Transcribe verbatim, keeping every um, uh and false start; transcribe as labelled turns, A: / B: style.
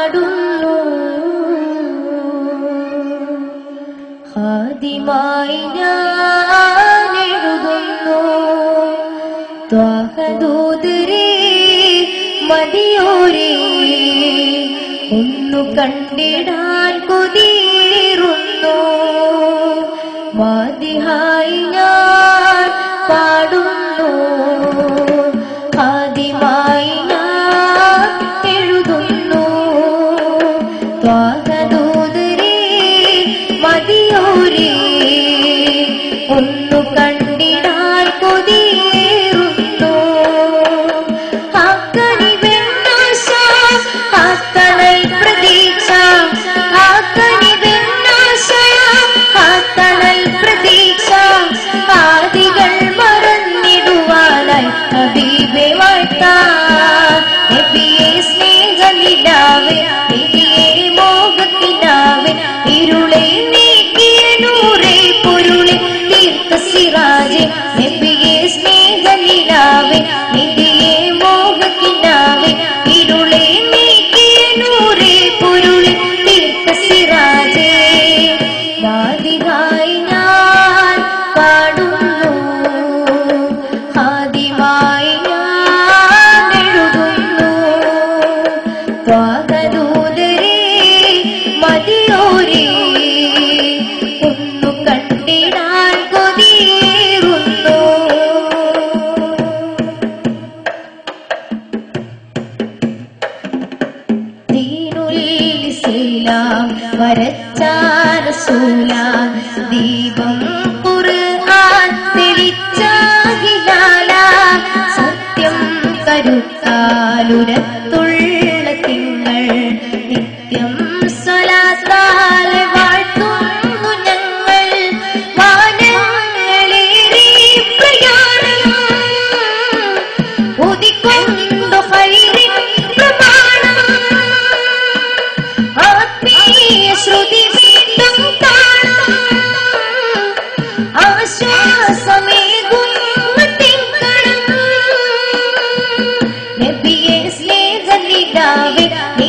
A: പാടുന്നു. ഹാദിമായി ഞാൻ എഴുതുന്നു. ത്വാഹദൂതരേ മദിയോരേ ഒന്നു കണ്ടിടാൻ കൊതിയേറുന്നു. മാദിഹായി ഞാൻ പാടുന്നു. ഹാദിമായി ഞാൻ എഴുതുന്നു. ത്വാഹദൂതരേ മദിയോരേ ഒന്നു കണ്ടിടാൻ കൊതിയേറുന്നു. ആക്കണി വെണ്ണാശ ആക്കണൽ പ്രതീക്ഷ. ആക്കണി വെണ്ണാശ ആക്കണൽ പ്രതീക്ഷ. ആദികൾ മറന്നിടുവാനായി ഹബീബെ വാഴ്ത്താൻ. നബിയെ സ്നേഹനിലാവേ നബിയെ മോഹക്കിനാവേ ഇരുളെ നീക്കിയ നൂറേ പൊരുളെ തീർത്ത സിറാജെ. നബിയെ സ്നേഹനിലാവേ നബിയെ മോഹക്കിനാവേ ഇരുളെ നീക്കിയ നൂറേ പൊരുളെ തീർത്ത സിറാജെ. മാദിഹായി ഞാൻ പാടുന്നു. ഹാദിമായി ഞാൻ എഴുതുന്നു. ത്വാഹദൂതരേ മദിയോരേ ഒന്നു കണ്ടിടാൻ കൊതിയേറുന്നു. ദീനുൽ ഇസ്ലാം വരച്ച റസൂലാൻ. ദീപം ഖുർആൻ തെളിച്ച ഹിലാലാൻ. സത്യം കരുത്താലുരത്തുള്ള തിങ്കൾ നിത്യം സ്വലാത്താൽ വാഴ്ത്തുന്നു ഞങ്ങൾ. വാനങ്ങളേറി പ്രയാണം ഉദിക്കൊണ്ടു ഹൈറിൻ പ്രമാണം. ആത്മീയ ശ്രുതി വീണ്ടും കാണാം. ആശ്വാസമേകും തിങ്കളും. നബിയെ സ്നേഹനിലാവേ